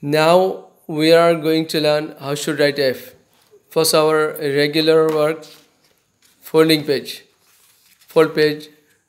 Now we are going to learn how to write F. First, our regular work, folding page, fold page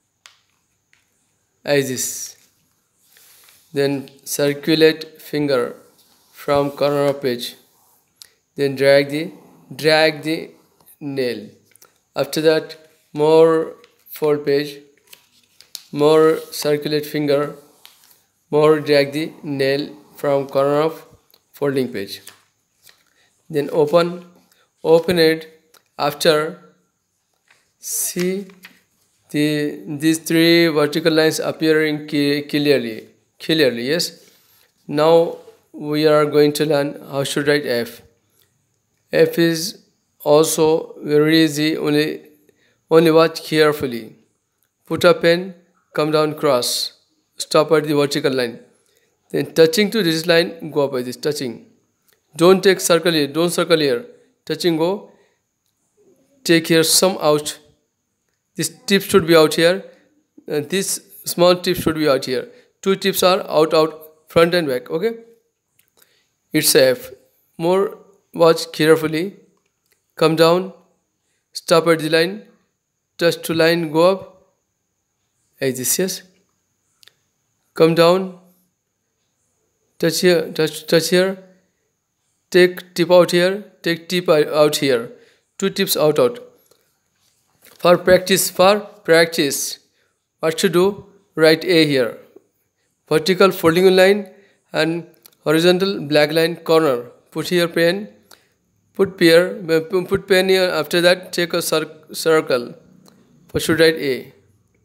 as this. Then circulate finger from corner of page. Then drag the nail. After that, more fold page, more circulate finger, more drag the nail from corner of folding page. Then open it. After, see these three vertical lines appearing clearly. Yes. Now we are going to learn how to write F. F is also very easy. Only watch carefully. Put a pen, come down, cross, stop at the vertical line. Then touching to this line, go up by this, touching. Don't take circle here, don't circle here. Touching, go. Take here some out. This tip should be out here. This small tip should be out here. Two tips are out, front and back, okay? It's F. More watch carefully. Come down, stop at the line, touch to line, go up. Like this, yes? Come down, touch here, touch here. Take tip out here, take tip out here. Two tips out. For practice, what to do? Write A here. Vertical folding line and horizontal black line corner. Put here pen. Put pen here. After that, take a circle. What should write A?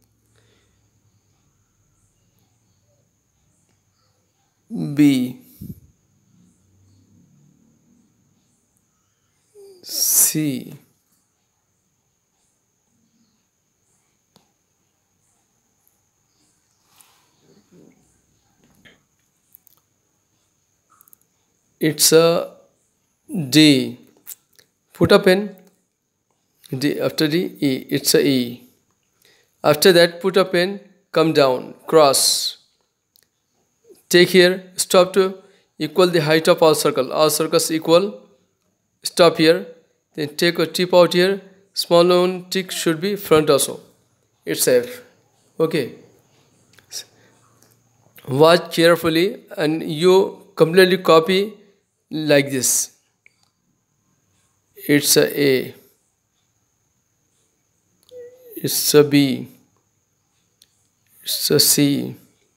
B. C. It's a D. Put a pen. D. After D, E. It's a E. After that, put a pen. Come down. Cross. Take here. Stop to equal the height of all circle. All circles equal. Stop here. Then take a tip out here. Small one tick should be front also. It's F. Okay. Watch carefully and you completely copy like this. It's a. It's a B. It's a C.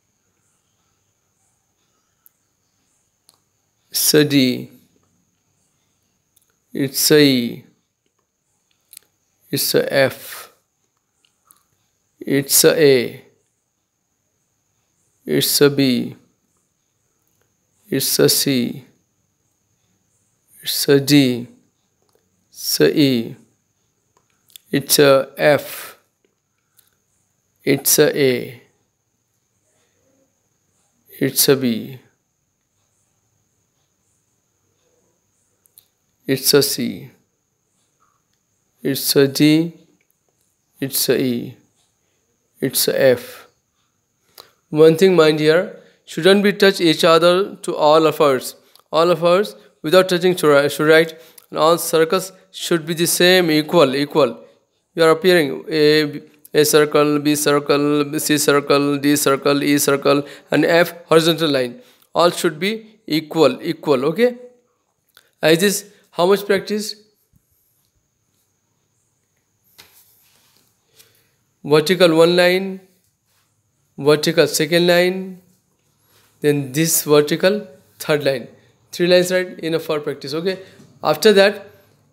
It's a D. It's a E. It's a F. It's a. It's a B. It's a C. It's a D. It's a E. It's a F. It's a. It's a B. It's a C. It's a D. It's a E. It's a F. One thing mind here, shouldn't be touch each other to all of ours. All of ours without touching should write. And all circles should be the same, equal. You are appearing A circle, B circle, C circle, D circle, E circle, and F horizontal line. All should be equal. Okay? As this, how much practice? Vertical one line, vertical second line, then this vertical third line. 3 lines, right? Enough for practice. Okay. After that,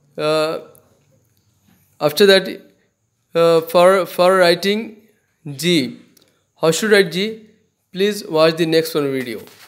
for writing G, how should I write G? Please watch the next one video.